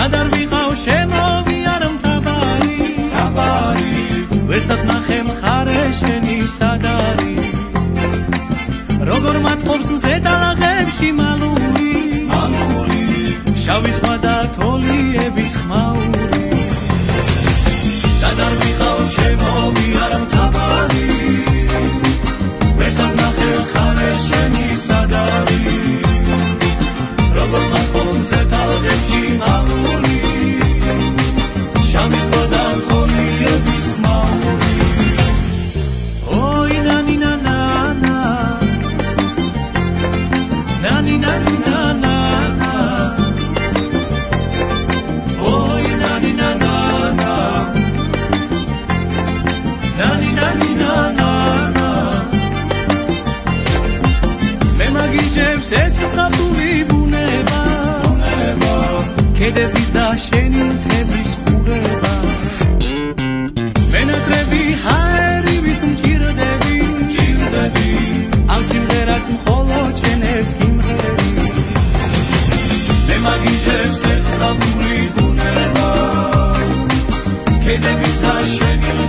სად არ ვიყავ შემოვიარ მთავარი ვერსად ნახე მხარე შენი სად არის როგორ მათყობს მზე დალაღებში მალული შავი ზღვა და თოლიების ხმაური სად არ ვიყავ შემოვიარ მთავარი ვერსად ნახე მხარე შენი სად არის როგორ მათყობს მზე დალაღებში მალული შავი ზღვა და თოლიების ხმაური oi nani na na na nani nani na na na oi nani na na na nani nani na na na me magijevs es zgabuli buნება ქედების და შენი მთების ყურება მენატრები ჰაერივით მჭირდები ამ სიმღერას მხოლოდ შენ ერთს გიმღერი მე მაგიჯებს ეს ზღაპური ბუნება ქედების და შენი